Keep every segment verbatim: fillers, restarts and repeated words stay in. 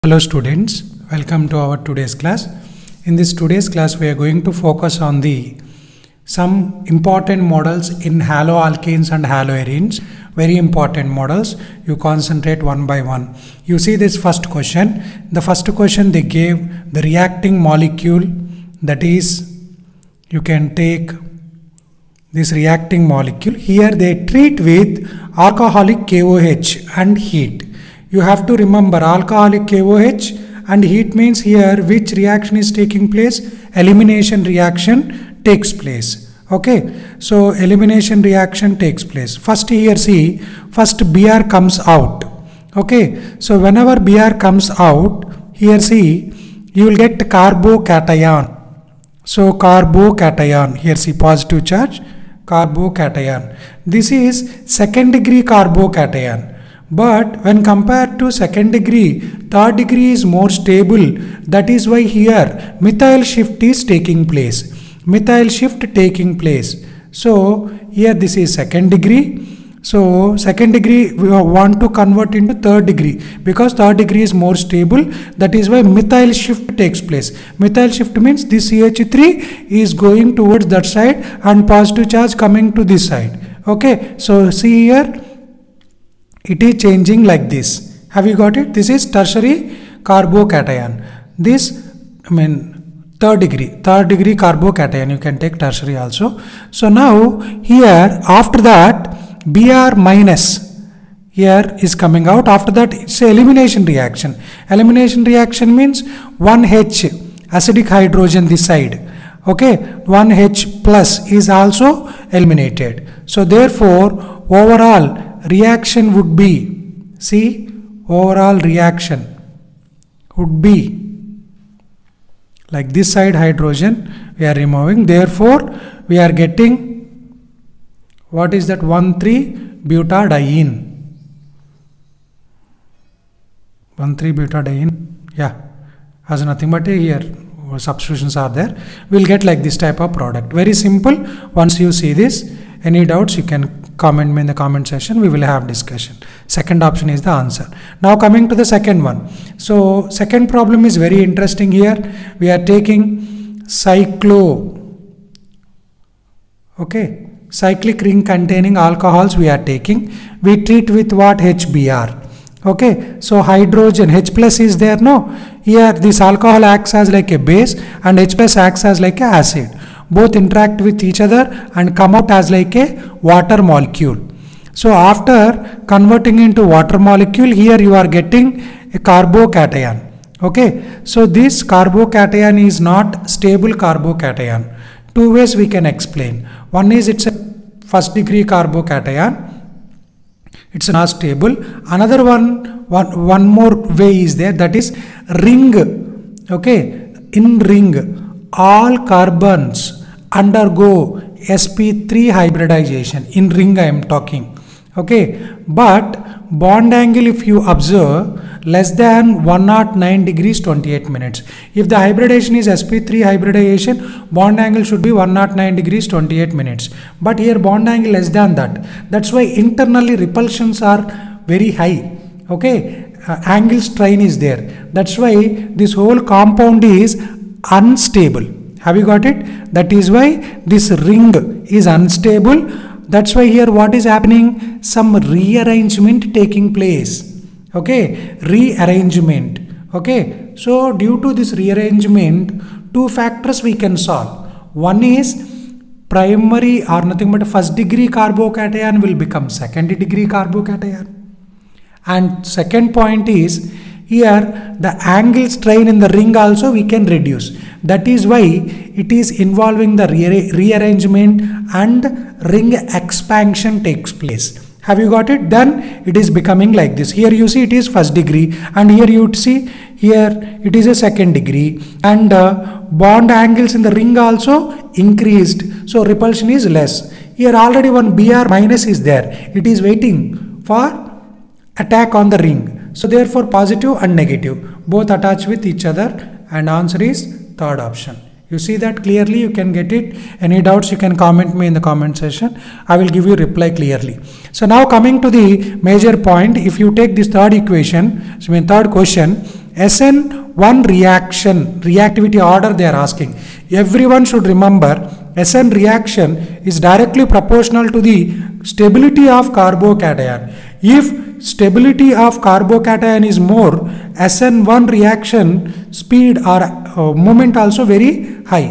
Hello students, welcome to our today's class. In this today's class we are going to focus on the some important models in haloalkanes and haloarenes. Very important models. You concentrate one by one. You see this first question. The first question they gave the reacting molecule, that is you can take this reacting molecule. Here they treat with alcoholic K O H and heat. You have to remember alcoholic K O H and heat means here which reaction is taking place? Elimination reaction takes place. Okay, so elimination reaction takes place. First here see, first B R comes out. Okay, so whenever B R comes out, here see, you will get carbocation. So carbocation, here see positive charge, carbocation. This is second degree carbocation. But when compared to second degree, third degree is more stable. That is why here methyl shift is taking place. Methyl shift taking place. So here this is second degree. So second degree we want to convert into third degree because third degree is more stable. That is why methyl shift takes place. Methyl shift means this C H three is going towards that side and positive charge coming to this side. Okay, so see here. It is changing like this. Have you got it? This is tertiary carbocation. This, I mean, third degree, third degree carbocation. You can take tertiary also. So now here, after that, B R minus here is coming out. After that, it's a elimination reaction. Elimination reaction means one H, acidic hydrogen this side. Okay, one H plus is also eliminated. So therefore, overall reaction would be, see, overall reaction would be like this side hydrogen we are removing. Therefore, we are getting, what is that, one three butadiene. one three butadiene, yeah, has nothing but here substitutions are there. We will get like this type of product. Very simple. Once you see this, any doubts you can comment me in the comment section. We will have discussion. Second option is the answer. Now coming to the second one. So second problem is very interesting here. We are taking cyclo, okay, cyclic ring containing alcohols we are taking. We treat with what? H B R. Okay, so hydrogen, H plus is there, no? Here this alcohol acts as like a base and H plus acts as like a acid. Both interact with each other and come out as like a water molecule. So after converting into water molecule, here you are getting a carbocation. Okay, so this carbocation is not stable carbocation. Two ways we can explain. One is it's a first degree carbocation. It's not stable. Another one, one, one more way is there, that is ring. Okay, in ring, all carbons undergo S P three hybridization. In ring I am talking. Okay, but bond angle if you observe less than one hundred nine degrees twenty-eight minutes. If the hybridization is S P three hybridization, bond angle should be one hundred nine degrees twenty-eight minutes. But here bond angle less than that. That's why internally repulsions are very high. Okay, uh, angle strain is there. That's why this whole compound is unstable. Have you got it? That is why this ring is unstable. That's why here what is happening? Some rearrangement taking place. Okay, rearrangement. Okay, so due to this rearrangement, two factors we can solve. One is primary or nothing but first degree carbocation will become second degree carbocation. And second point is here the angle strain in the ring also we can reduce. That is why it is involving the re rearrangement and ring expansion takes place. Have you got it? Then it is becoming like this. Here you see it is first degree and here you see here it is a second degree and uh, bond angles in the ring also increased. So repulsion is less. Here already one B R minus is there. It is waiting for attack on the ring. So therefore positive and negative both attach with each other and answer is third option. You see that clearly, you can get it. Any doubts you can comment me in the comment section. I will give you reply clearly. So now coming to the major point, if you take this third equation, so I mean third question, S N one reaction, reactivity order they are asking. Everyone should remember S N reaction is directly proportional to the stability of carbocation. If stability of carbocation is more, S N one reaction speed or uh, moment also very high.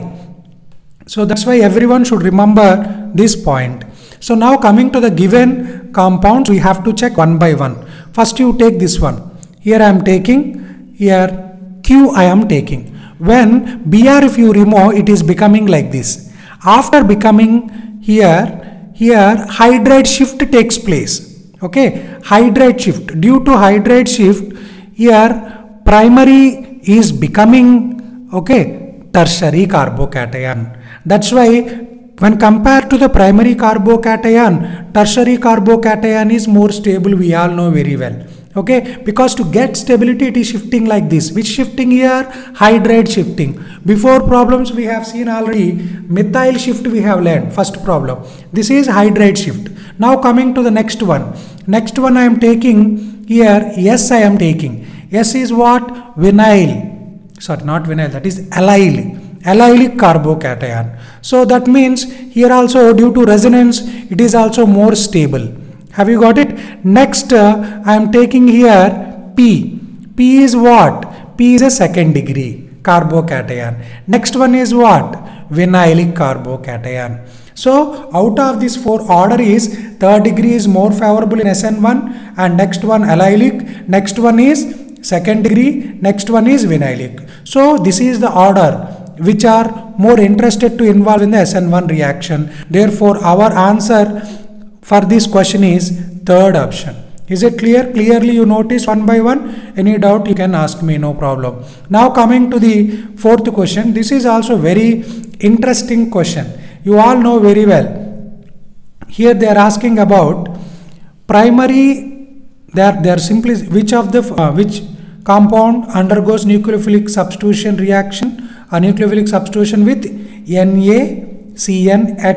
So that's why everyone should remember this point. So now coming to the given compounds, we have to check one by one. First you take this one. Here I am taking, here Q I am taking. When B R if you remove, it is becoming like this. After becoming here, here hydride shift takes place. Okay, hydride shift. Due to hydride shift, here primary is becoming, okay, tertiary carbocation. That's why when compared to the primary carbocation, tertiary carbocation is more stable, we all know very well. Okay, because to get stability it is shifting like this. Which shifting here? Hydride shifting. Before problems we have seen already, methyl shift we have learned, first problem. This is hydride shift. Now coming to the next one. Next one I am taking here, S I am taking. S is what? Vinyl. Sorry, not vinyl, that is allyl. Allylic carbocation. So that means here also due to resonance it is also more stable. Have you got it? Next uh, I am taking here P. P is what? P is a second degree carbocation. Next one is what? Vinylic carbocation. So out of this four order is third degree is more favorable in S N one, and next one allylic, next one is second degree, next one is vinylic. So this is the order which are more interested to involve in the S N one reaction. Therefore our answer for this question is third option. Is it clear? Clearly you notice one by one. Any doubt you can ask me, no problem. Now coming to the fourth question. This is also very interesting question. You all know very well. Here they are asking about primary, they are, they are simply which of the uh, which compound undergoes nucleophilic substitution reaction, a nucleophilic substitution with NaCN at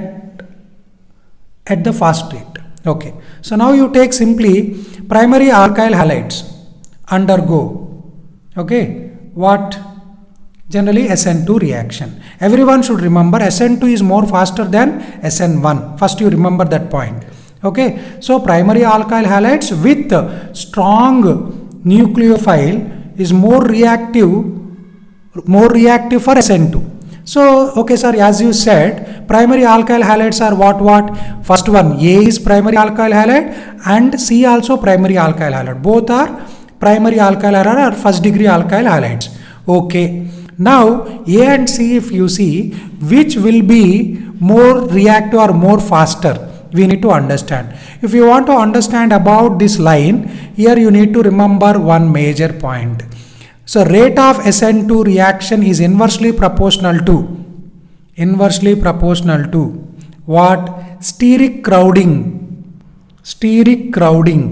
at the fast rate. Okay, so now you take simply primary alkyl halides undergo, okay, what? Generally S N two reaction. Everyone should remember S N two is more faster than S N one. First you remember that point. Okay, so primary alkyl halides with strong nucleophile is more reactive, more reactive for S N two. So, okay sir, as you said, primary alkyl halides are what what? First one, A is primary alkyl halide and C also primary alkyl halide. Both are primary alkyl halide or first degree alkyl halides. Okay. Now, A and C if you see, which will be more reactive or more faster? We need to understand. If you want to understand about this line, here you need to remember one major point. So rate of S N two reaction is inversely proportional to, inversely proportional to what? Steric crowding, steric crowding,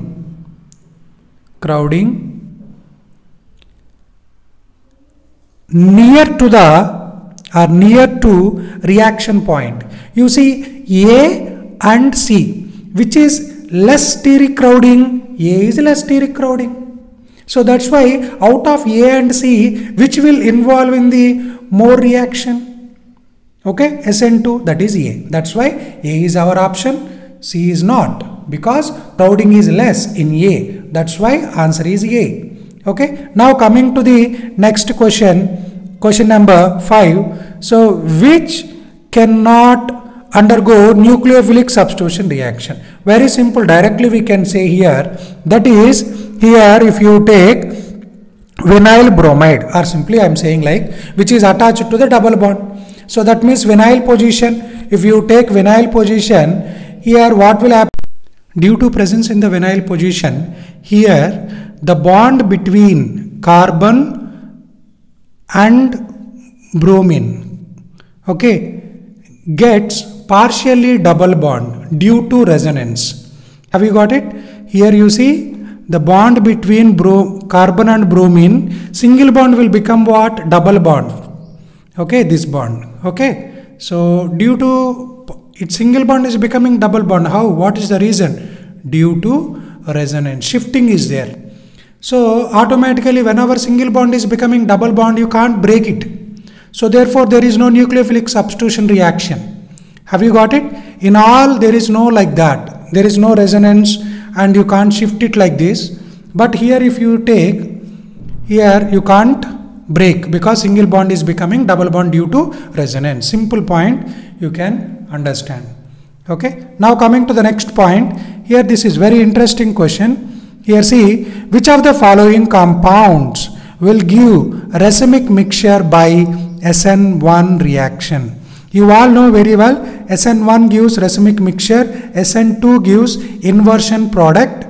crowding near to the or near to reaction point. You see A and C, which is less steric crowding? A is less steric crowding. So that's why out of A and C, which will involve in the more reaction? Okay, S N two, that is A. That's why A is our option, C is not, because crowding is less in A. That's why answer is A. Okay, now coming to the next question, question number five. So which cannot undergo nucleophilic substitution reaction? Very simple, directly we can say here, that is, here if you take vinyl bromide, or simply I am saying like, which is attached to the double bond. So that means vinyl position, if you take vinyl position, here what will happen? Due to presence in the vinyl position, here the bond between carbon and bromine, okay, gets partially double bond due to resonance. Have you got it? Here you see the bond between bro carbon and bromine, single bond will become what? Double bond. Okay, this bond. Okay, so due to its single bond is becoming double bond. How? What is the reason? Due to resonance. Shifting is there. So automatically whenever single bond is becoming double bond, you can't break it. So therefore there is no nucleophilic substitution reaction. Have you got it? In all there is no like that. There is no resonance and you can't shift it like this. But here if you take, here you can't break because single bond is becoming double bond due to resonance. Simple point you can understand. Okay. Now coming to the next point. Here this is very interesting question. Here see, which of the following compounds will give racemic mixture by S N one reaction? You all know very well S N one gives racemic mixture, S N two gives inversion product.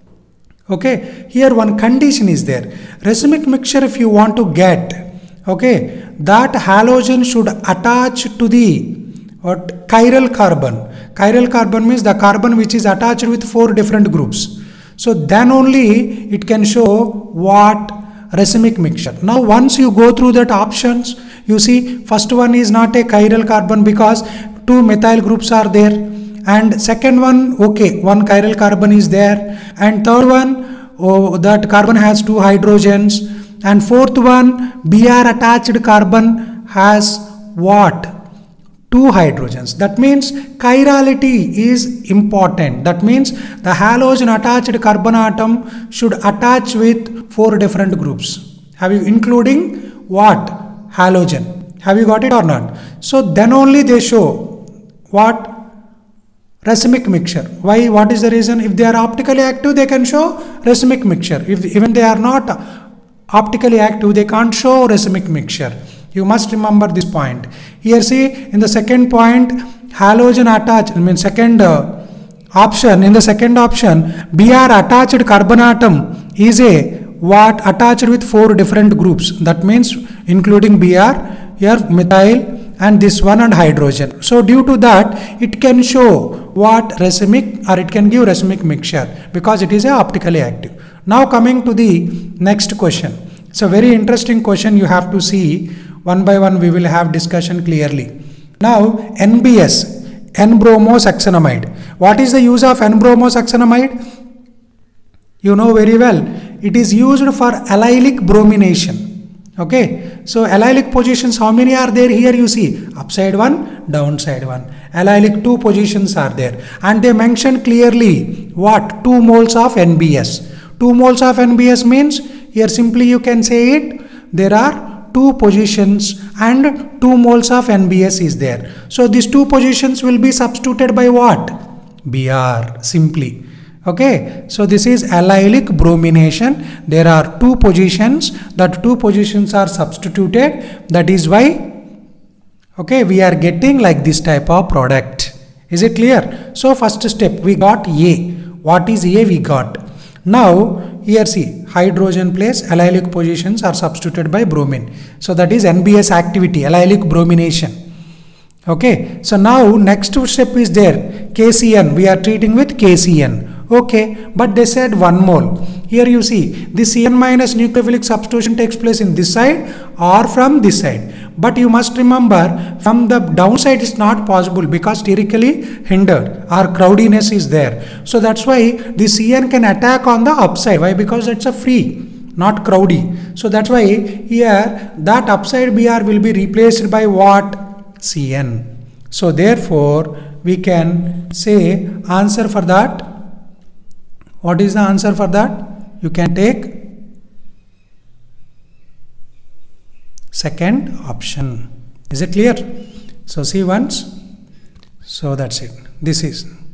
Okay, here one condition is there. Racemic mixture if you want to get, okay, that halogen should attach to the what chiral carbon. Chiral carbon means the carbon which is attached with four different groups. So then only it can show what racemic mixture. Now once you go through that options, you see first one is not a chiral carbon because two methyl groups are there, and second one, okay, one chiral carbon is there, and third one, oh, that carbon has two hydrogens, and fourth one, Br attached carbon has what? Two hydrogens. That means chirality is important. That means the halogen attached carbon atom should attach with four different groups. Have you including what? Halogen. Have you got it or not? So then only they show what? Racemic mixture. Why? What is the reason? If they are optically active, they can show racemic mixture. If even they are not optically active, they can't show racemic mixture. You must remember this point. Here see, in the second point, halogen attached, I mean second uh, option, in the second option, Br attached carbon atom is a what? Attached with four different groups. That means including Br, here methyl and this one and hydrogen. So due to that, it can show what? Racemic, or it can give racemic mixture because it is a optically active. Now coming to the next question. It's a very interesting question. You have to see one by one. We will have discussion clearly. Now N B S, N-bromosuccinamide. What is the use of N-bromosuccinamide? You know very well. It is used for allylic bromination. Okay. So allylic positions, how many are there here? You see upside one, downside one. Allylic two positions are there, and they mention clearly what? two moles of N B S. two moles of N B S means here simply you can say it. There are two positions and two moles of N B S is there. So these two positions will be substituted by what? Br simply. Okay. So this is allylic bromination. There are two positions. That two positions are substituted. That is why, okay, we are getting like this type of product. Is it clear? So first step we got A. What is A? We got. Now here see, hydrogen place, allylic positions are substituted by bromine. So that is N B S activity, allylic bromination. Okay. So now next step is there, K C N. We are treating with K C N. Okay. But they said one mole. Here you see, this C N minus nucleophilic substitution takes place in this side or from this side. But you must remember, from the downside is not possible because sterically hindered or crowdiness is there. So that's why the C N can attack on the upside. Why? Because it's a free, not crowdy. So that's why here that upside Br will be replaced by what? C N. So therefore we can say answer for that. What is the answer for that? You can take second option. Is it clear? So see once. So that's it. This is